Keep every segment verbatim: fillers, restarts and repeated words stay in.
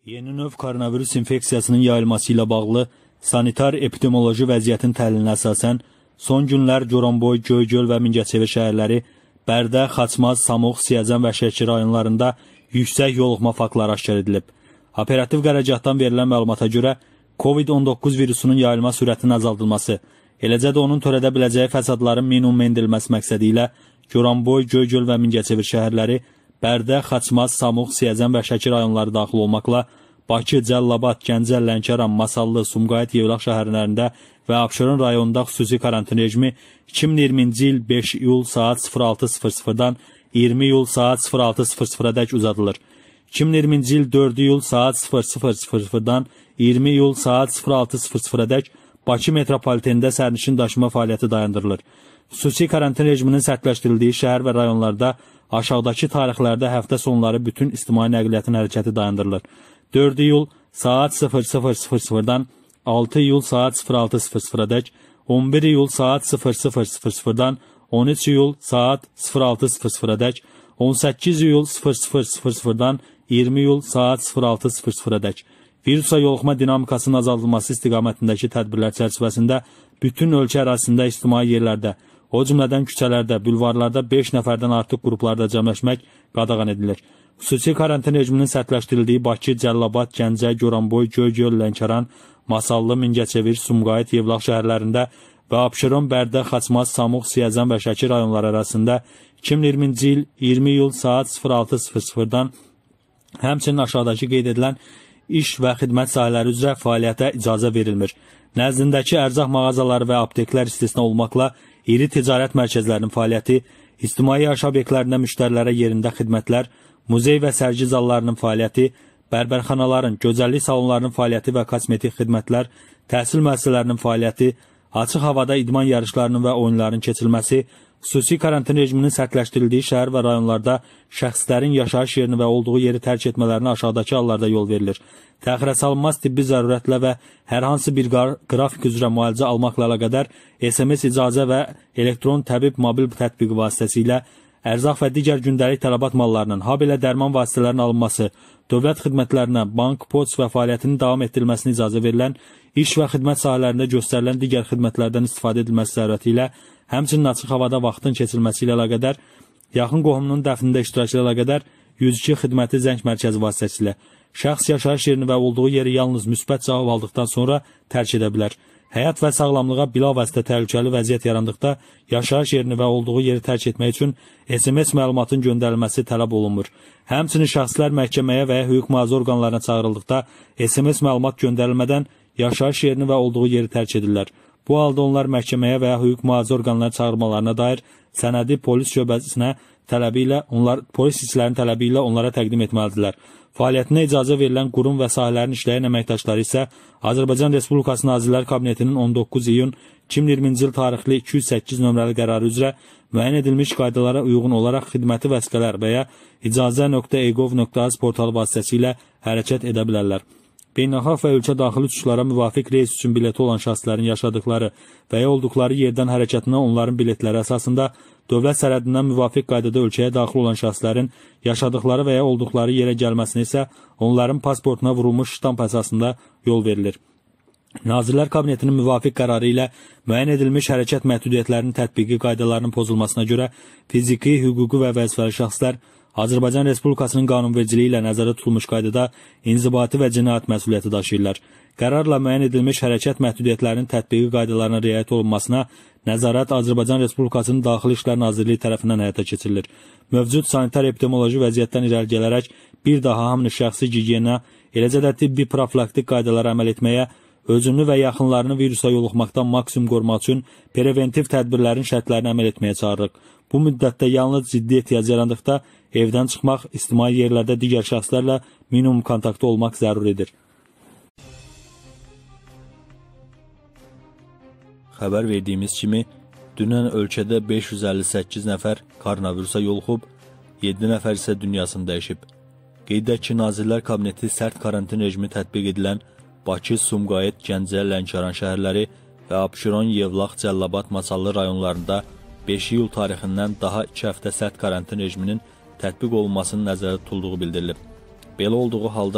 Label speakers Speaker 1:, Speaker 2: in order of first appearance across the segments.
Speaker 1: Yeni növ koronavirus infeksiyasının yayılması ilə bağlı sanitar epidemioloji vəziyyətin təhlilinə əsasən son günlər Goranboy, Göygöl və Mingəçevir şəhərləri, Bərdə, Xaçmaz, Samux, Siyəcən və Şəki rayonlarında yüksək yoluxma faktları aşkar edilib. Operativ qərargahdan verilən məlumata görə COVID on doqquz virusunun yayılma sürətinin azaldılması, eləcə də onun törədə biləcəyi fəsadların minimum endirilməsi məqsədi ilə Goranboy, Göygöl və Mingəçevir şəhərləri, Bərdə, Xaçmaz, Samux, Siyəcən və Şəki rayonları daxil olmaqla Bakı, Cəllabad, Gəncə, Lənkəran, Masallı, Sumqayıt, Yevlax şəhərlərində və Abşeron rayonunda xüsusi karantin rejimi iki min iyirminci il beş iyul saat sıfır altı sıfır sıfırdan iyirmi iyul saat sıfır altı sıfır sıfıradək uzadılır. iki min iyirminci il dörd iyul saat sıfır sıfır sıfır sıfırdan iyirmi iyul saat sıfır altı sıfır sıfıradək Bakı metropolitenində sərnişin daşıma fəaliyyəti dayandırılır. Xüsusi karantin rejiminin sərtləşdirildiyi şəhər və rayonlarda aşağıdakı tarixlərdə həftə sonları bütün ictimai nəqliyyatın hərəkəti dayandırılır. dörd iyul saat sıfır sıfır sıfır sıfırdan altı iyul saat sıfır altı sıfır sıfıradək, on bir iyul saat sıfır sıfır sıfır sıfırdan on üç iyul saat sıfır altı sıfır sıfıradək, on səkkiz iyul sıfır sıfır sıfır sıfırdan iyirmi iyul saat sıfır altı sıfır sıfıradək. Virusa yoluxma dinamikasının azaldılması istiqamətindəki tədbirlər çərçivəsində bütün ölkə ərazisində ictimai yerlərdə, o cümlədən küçələrdə, bulvarlarda beş nəfərdən artıq qruplarda cəmləşmək qadağan edilir. Xüsusi karantin rejiminin sərtləşdirildiyi Bakı, Cəllabad, Gəncə, Goranboy, Göygöl, Lənkəran, Masallı, Mingəçevir, Sumqayıt, Yevlax şəhərlərində və Abşeron, Bərdə, Xaçmaz, Samux, Siyəcən və Şəki rayonları arasında iki min iyirminci il iyirmi iyul saat sıfır altı sıfır sıfırdan həmçinin aşağıdakı qeyd edilən iş və xidmət sahələri üzrə fəaliyyətə icazə verilmir. Nəzdindəki ərzaq mağazaları və apteklər istisna olmaqla iri ticarət mərkəzlərinin fəaliyyəti, ictimai yaşayış obyektlərində müştərilərə yerində xidmətlər, muzey və sərgi zallarının fəaliyyəti, bərbərxanaların, gözəllik salonlarının fəaliyyəti və kosmetik xidmətlər, təhsil müəssisələrinin fəaliyyəti, açıq havada idman yarışlarının və oyunların keçirilməsi, xüsusi karantin rejiminin sərtləşdirildiyi şəhər və rayonlarda şəxslərin yaşayış yerini və olduğu yeri tərk etmələrinə aşağıdakı hallarda yol verilir. Təxirə salınmaz tibbi zərurətlə və hər hansı bir qrafik üzrə müalicə almaqla əlaqədar S M S icazə və elektron təbib mobil tətbiqi vasitəsilə ərzaq və digər gündəlik tələbat mallarının, habelə dərman vasitələrinin alınması, dövlət xidmətlərinə, bank, poçt və fəaliyyətinin davam etdirilməsinə icazə verilən, iş və xidmət sahələrində göstərilən digər xidmətlərdən istifadə edilməsi zərurəti ilə, həmçinin açıq havada vaxtın keçirilməsi ilə əlaqədar, yaxın qohumunun dəfnində iştirak ilə əlaqədar yüz iki xidməti zəng mərkəzi vasitəsilə şəxs yaşayış yerini və olduğu yeri yalnız müsbət cavab aldıqdan sonra tərk edə bilər. Həyat və sağlamlığa bilavasitə təhlükəli vəziyyət yarandıqda yaşayış yerini və olduğu yeri tərk etmək üçün S M S məlumatın göndərilməsi tələb olunmur. Həmçinin şəxslər məhkəməyə və ya hüquq mühafizə orqanlarına çağırıldıqda S M S məlumat göndərilmədən yaşayış yerini və olduğu yeri tərk edirlər. Bu halda onlar məhkəməyə və ya hüquq mühafizə orqanlarına çağırmalarına dair sənədi polis şöbəsinə tələbi ilə onlar polis işçilərinin tələbi ilə onlara təqdim etməlidirlər. Fəaliyyətinə icazə verilən qurum və sahələrin işləyən əməkdaşları isə Azərbaycan Respublikası Nazirlər Kabinetinin on doqquz iyun iki min iyirminci il tarixli iki yüz səkkiz nömrəli qərarı üzrə müəyyən edilmiş qaydalara uyğun olaraq xidməti vəsiqələr və ya icazə nöqtə e gov nöqtə az portalı vasitəsilə hərəkət edə bilərlər. Beynəlxalq və ölkə daxili uçuşlara müvafiq reys üçün bileti olan şəxslərin yaşadıkları və ya olduqları yerdən hərəkətinə onların biletləri əsasında dövlət sərhədindən müvafiq qaydada ölkəyə daxil olan şəxslərin yaşadıkları və ya olduqları yerə gəlməsinə isə onların pasportuna vurulmuş ştamp əsasında yol verilir. Nazirlər Kabinetinin müvafiq qərarı ilə müəyyən edilmiş hərəkət məhdudiyyətlərinin tətbiqi qaydalarının pozulmasına görə fiziki, hüquqi və vəzifəli şəxslər Azərbaycan Respublikasının qanunvericiliyi ilə nəzərdə tutulmuş qaydada inzibati və cinayət məsuliyyəti daşıyırlar. Qərarla müəyyən edilmiş hərəkət məhdudiyyətlərinin tətbiqi qaydalarına riayət olunmasına nəzarət Azərbaycan Respublikasının Daxili İşlər Nazirliyi tərəfindən həyata keçirilir. Mövcud sanitar epidemioloji vəziyyətdən irəli gələrək bir daha hamını şəxsi gigiyena, eləcə də tibbi profilaktik qaydalara əməl etməyə, özünü və yaxınlarını virusa yoluxmaqdan maksimum qorumaq üçün preventiv tədbirlərin şərtlərini əməl etməyə çağırırıq. Bu müddətdə yalnız ciddi ehtiyac yarandıqda evdən çıxmaq, ictimai yerlərdə digər şəxslərlə minimum kontaktda olmaq zəruridir. Xəbər verdiyimiz kimi, dünən ölkədə beş yüz əlli səkkiz nəfər koronavirusa yoluxub, yeddi nəfər isə dünyasını dəyişib. Qeyd edək ki, Nazirlər Kabineti sərt karantin rejimi tətbiq edilən Bakı, Sumqayıt, Gəncə, Lənkəran şəhərləri və Abşeron, Yevlax, Cəllabad, Masallı rayonlarında beş iyul tarixindən daha iki həftə sərt karantin rejiminin tətbiq olunmasının nəzərdə tutulduğu bildirilib. Belə olduğu halda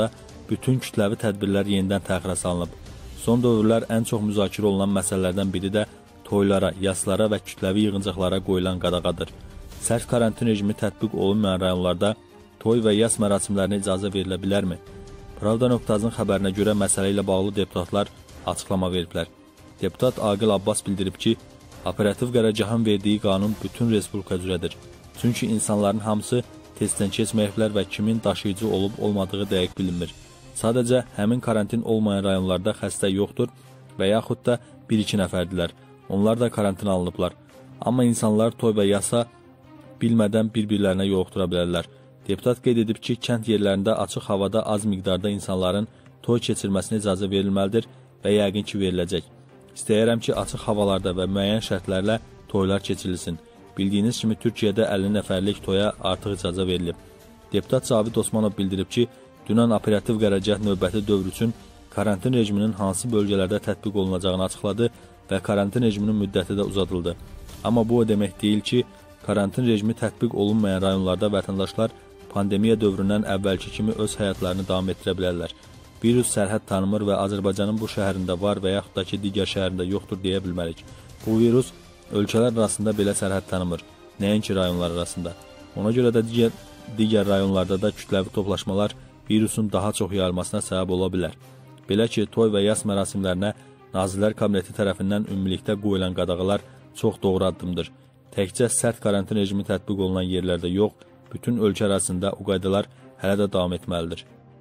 Speaker 1: bütün kütləvi tədbirlər yenidən təxirə salınıb. Son dövrlər ən çox müzakirə olunan məsələlərdən biri də toylara, yaslara və kütləvi yığıncaqlara qoyulan qadağadır. Sərt karantin rejimi tətbiq olunmayan rayonlarda toy və yas mərasimlərinə icazə verilə bilərmi? Pravda.azın xəbərinə görə məsələ ilə bağlı deputatlar açıqlama veriblər. Deputat Aqil Abbas bildirib ki, operativ qərargahın verdiyi qanun bütün respublika üzrədir. Çünki insanların hamısı testdən keçməyiblər və kimin daşıyıcı olub olmadığı dəqiq bilinmir. Sadəcə həmin karantin olmayan rayonlarda xəstə yoxdur və yaxud da bir-iki nəfərdilər. Onlar da karantin alınıblar. Amma insanlar toy və yasa bilmədən bir-birlərinə yoluxdura bilərlər. Deputat qeyd edib ki, kənd yerlərində açıq havada az miqdarda insanların toy keçirməsinə icazə verilməlidir və yəqin ki, veriləcək. İstəyirəm ki, açıq havalarda və müəyyən şərtlərlə toylar keçirilsin. Bildiyiniz kimi, Türkiyədə əlli nəfərlik toya artıq icazə verilib. Deputat Cavid Osmanov bildirib ki, dünən operativ qərargah növbəti dövr üçün karantin rejiminin hansı bölgələrdə tətbiq olunacağını açıqladı və karantin rejiminin müddəti də uzadıldı. Amma bu o demək deyil ki, karantin rejimi tətbiq olunmayan rayonlarda vətəndaşlar pandemiya dövründən əvvəlki kimi öz həyatlarını davam etdirə bilərlər. Virus sərhəd tanımır və Azərbaycanın bu şəhərində var və yaxud da ki, digər şəhərində yoxdur deyə bilmərik. Bu virus ölkələr arasında belə sərhəd tanımır, nəinki rayonlar arasında. Ona görə də digər, digər rayonlarda da kütləvi toplaşmalar virusun daha çox yayılmasına səbəb ola bilər. Belə ki, toy və yas mərasimlərinə Nazirlər Kabineti tərəfindən ümumilikdə qoyulan qadağalar çox doğru addımdır. Təkcə sərt karantin rejimi tətbiq olunan yerlərdə yox, bütün ölkə arasında o qaydalar hələ də davam etməlidir.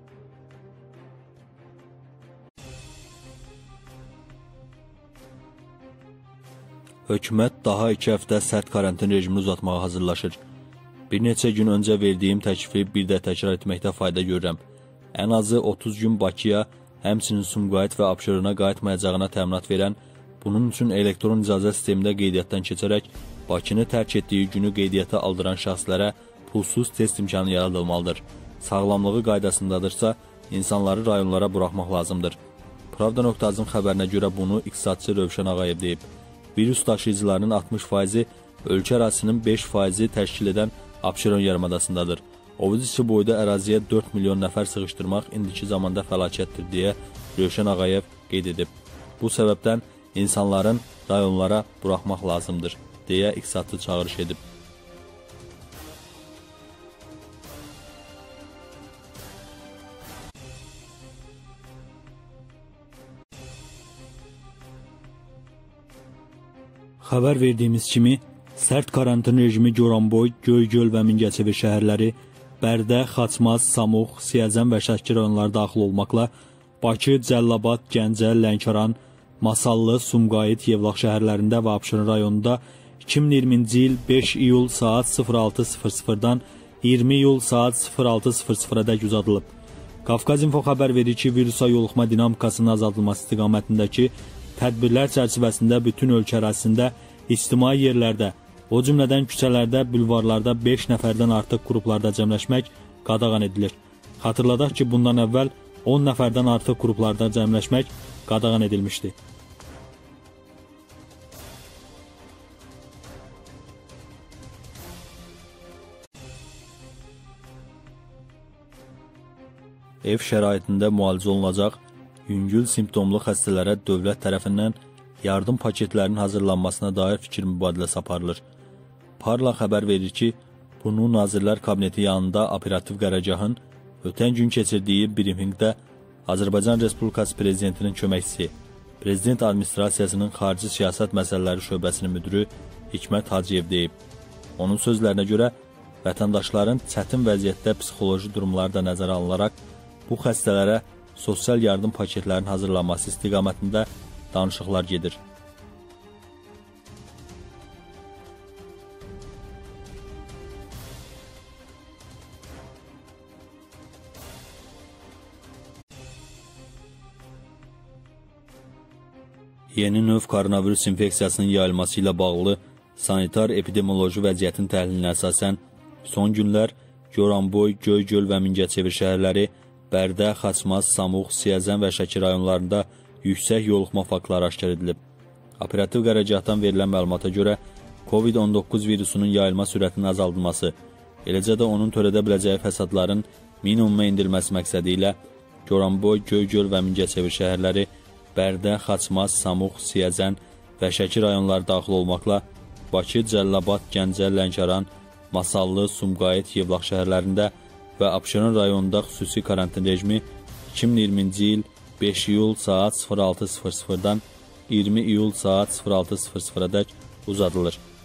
Speaker 1: Hökumət daha iki həftə sərt karantin rejimini uzatmağa hazırlaşır. Bir neçə gün öncə verdiyim təklifi bir də təkrar etməkdə fayda görürəm. Ən azı otuz gün Bakıya, həmçinin Sumqayıt və Abşerona qayıtmayacağına təminat verən, bunun üçün elektron icazə sistemində qeydiyyatdan keçərək Bakını tərk etdiyi günü qeydiyyata aldıran şəxslərə pulsuz test imkanı yaradılmalıdır. Sağlamlığı qaydasındadırsa, insanları rayonlara buraxmaq lazımdır. Pravda.azın xəbərinə görə bunu iqtisadçı Rövşən Ağayev deyib. Virus daşıyıcılarının altmış faizi ölkə ərazisinin beş faizi təşkil edən Abşeron yarımadasındadır. Ovuc boyda əraziyə dörd milyon nəfər sıxışdırmaq indiki zamanda fəlakətdir deyə Rövşən Ağayev qeyd edib. Bu səbəbdən insanların rayonlara buraxmaq lazımdır deyə iqtisadçı çağırış edib. Xəbər verdiyimiz kimi, sərt karantin rejimi Goranboy, Göygöl və Mingəçevir şəhərləri, Bərdə, Xaçmaz, Samux, Siyəzən və Şəki rayonları daxil olmaqla Bakı, Cəllabad, Gəncə, Lənkəran, Masallı, Sumqayıt, Yevlax şəhərlərində və Abşeron rayonunda iki min iyirminci il beş iyul saat sıfır altı sıfır sıfırdan iyirmi iyul saat sıfır altı sıfır sıfıradək uzadılıb. Qafqaz İnfo xəbər verir ki, virusa yoluxma dinamikasının azaldılması istiqamətindəki tədbirlər çərçivəsində bütün ölkə ərazisində ictimai yerlərdə, o cümlədən küçələrdə, bulvarlarda beş nəfərdən artıq qruplarda cəmləşmək qadağan edilir. Xatırladaq ki, bundan əvvəl on nəfərdən artıq qruplarda cəmləşmək qadağan edilmişdi. Ev şəraitində müalicə olunacaq yüngül simptomlu xəstələrə dövlət tərəfindən yardım paketlərinin hazırlanmasına dair fikir mübadiləsi aparılır. Parla xəbər verir ki, bunu Nazirlər Kabineti yanında operativ qərargahın ötən gün keçirdiyi brifinqdə Azərbaycan Respublikası Prezidentinin köməkçisi, Prezident Administrasiyasının Xarici Siyasət Məsələləri Şöbəsinin müdürü Hikmət Hacıyev deyib. Onun sözlərinə görə, vətəndaşların çətin vəziyyətdə psixoloji durumları da nəzərə alınaraq, bu xəstələrə sosial yardım paketlərinin hazırlanması istiqamətində danışıqlar gedir. Yeni növ koronavirus infeksiyasının yayılması ilə bağlı sanitar epidemioloji vəziyyətin təhlilinə əsasən son günlər Goranboy, Göygöl və Mingəçevir şəhərləri, Bərdə, Xaçmaz, Samux, Siyəzən və Şəki rayonlarında yüksək yoluxma faktları aşkar edilib. Operativ qərargahdan verilən məlumata görə COVID on doqquz virusunun yayılma sürətinin azaldılması, eləcə də onun törədə biləcəyi fəsadların minimuma endirilməsi məqsədi ilə Goranboy, Göygöl və Mingəçevir şəhərləri, Bərdə, Xaçmaz, Samux, Siyəzən və Şəki rayonları daxil olmaqla Bakı, Cəlilabad, Gəncə, Lənkəran, Masallı, Sumqayıt, Yevlax şəhərlərində və Abşeron rayonunda xüsusi karantin rejimi iki min iyirminci il beş iyul saat sıfır altı sıfır sıfırdan iyirmi iyul saat sıfır altı sıfır sıfıra dək uzadılır.